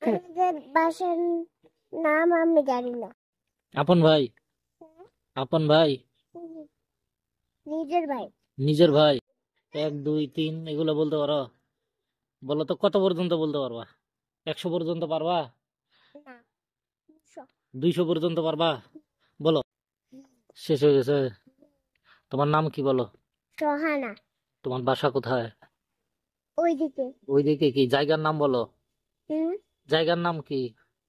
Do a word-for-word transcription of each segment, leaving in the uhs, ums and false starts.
আমাদের বাসার নাম আমি জানি না। আপন ভাই? আপন ভাই? নিজের ভাই। নিজের ভাই? এক দুই তিন এগুলো বলতে পারো? বলো তো কত পর্যন্ত বলতে পারবা? একশো পর্যন্ত পারবা? না, দুইশো পর্যন্ত পারবা? বলো। শেষ হয়ে গেছে। তোমার নাম কি বলো? সোহানা। তোমার বাসা কোথায়? ওইদিকে। ওইদিকে কি জায়গার নাম বলো? হুম। জায়গার নাম কি?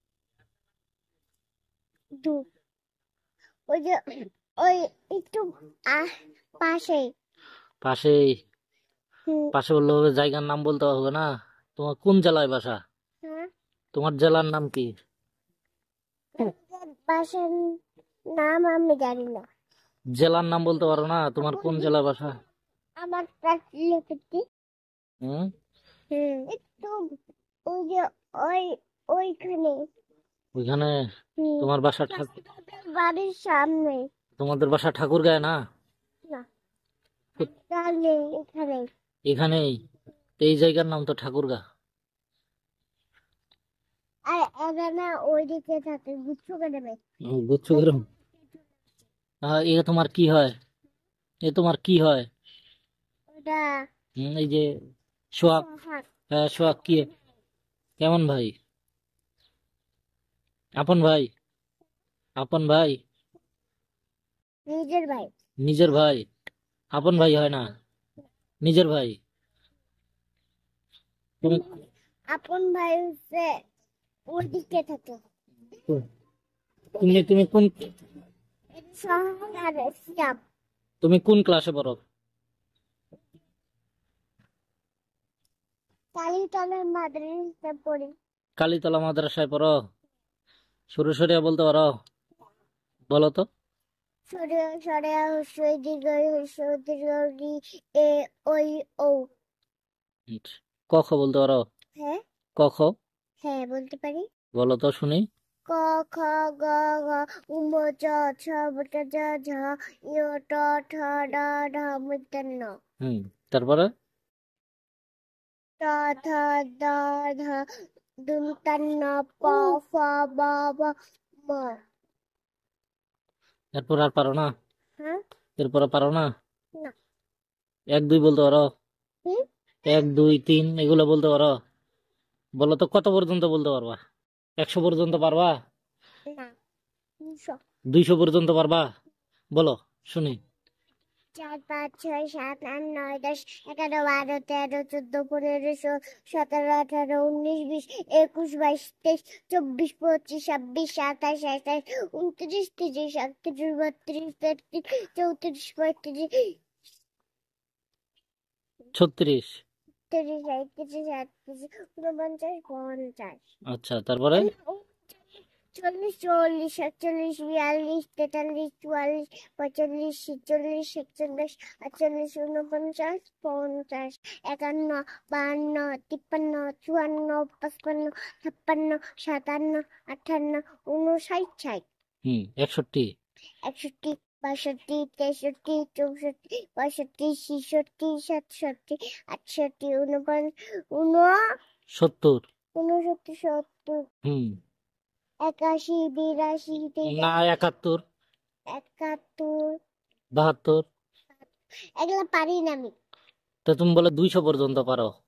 দু ওই যে ওই একটু আহ পাশে। পাশেই? হুম। পাশে বললে হবে, জায়গার নাম বলতে হবে না। তোমার কোন জেলায় বাসা? হ্যাঁ, তোমার জেলার নাম কি? আমাদের বাসার নাম আমি জানি না। জেলার নাম বলতে পারো না? তোমার কোন জেলা বাসা? আমার লিখেছি। হুম। হুম, একটু ওই যে ওই ওইখানে। ওইখানে? হুম, তোমার বাসা ঠাকুর? আমাদের বাড়ির সামনে। তোমাদের বাসা ঠাকুর গায়ে না? না, এখানে এখানে। এখানেই? এই জায়গার নাম তো ঠাকুরগা। আর এখানে ওইদিকে থাকে গুচ্ছ করে দেবে। উম, বুঝছো কিরম? আহ, এ তোমার কি হয়? এ তোমার কি হয়? ওটা হুম, এই যে সোহাগ। সোহাগ। হ্যাঁ, সোহাগ কি? কেমন ভাই? আপন ভাই? আপন ভাই? নিজের ভাই। নিজের ভাই? আপন ভাই হয় না, নিজের ভাই। তুমি আপন ভাই হচ্ছে ওইদিকে থাকে। তুমি তুমি কোন সোহাগ আর শ্যাম। তুমি কোন ক্লাসে পড়ো? কালীতলার মাদ্রাসাতে পড়ি। কালীতলা মাদ্রাসায় পড়ো? সরু সরিয়া বলতে পারো? বলো তো। সরে সরে হস্যই দীর্ঘই হস্য দীর্ঘ রি এ ওই ও। আচ্ছা, ক খ বলতে পারো? হ্যাঁ, ক খ হ্যাঁ বলতে পারি। বলো তো শুনি। ক খ গ ঘ উম চ ছ বট জ ঝ ই ট ঠ ড ঢ মূর্ধন্য। হুম, তারপরে? ট থ দ ধ দন্তান্ন প ফ ব ভ ম। এরপর আর পারো না? হ্যাঁ। এরপর আর পারো না? না। এক দুই বলতে পারো? হুম। এক দুই তিন এগুলো বলতে পারো? বলো তো কত পর্যন্ত বলতে পারবা? একশো পর্যন্ত পারবা? না, দুশো। দুইশো পর্যন্ত পারবা? বলো শুনি। চার পাঁচ ছয় সাত আট নয় দশ এগারো বারো তেরো চোদ্দ পনেরো ষোলো সতেরো আঠারো উনিশ বিশ একুশ বাইশ তেইশ চব্বিশ পঁচিশ ছাব্বিশ সাতাশ আঠাশ উনত্রিশ তিরিশ একত্রিশ বত্রিশ তেত্রিশ চৌত্রিশ পঁয়ত্রিশ ছত্রিশ? তিরিশ একত্রিশ আটত্রিশ ঊনপঞ্চাশ পঞ্চাশ। আচ্ছা, তারপরে? চল্লিশ চল্লিশ একচল্লিশ বিয়াল্লিশ তেতাল্লিশ চুয়াল্লিশ পঁয়তাল্লিশ ছেচল্লিশ সাতচল্লিশ আটচল্লিশ উনপঞ্চাশ পঞ্চাশ একান্ন বাহান্ন তিপ্পান্ন চুয়ান্ন পঁচপান্ন ছাপ্পান্ন সাতান্ন আটান্ন উনষাট ষাট। হুম, একষট্টি? একষট্টি বাষট্টি তেষট্টি চৌষট্টি পঁয়ষট্টি ছেষট্টি সাতষট্টি আটষট্টি উনপঞ্চাশ উন সত্তর? উনসত্তর সত্তর হুম। একাশি বিরাশি না, তিরাশি একাত্তর? একাত্তর। বাহাত্তর? এগুলো পারি না আমি। তো তুমি বলে দুইশো পর্যন্ত পারো?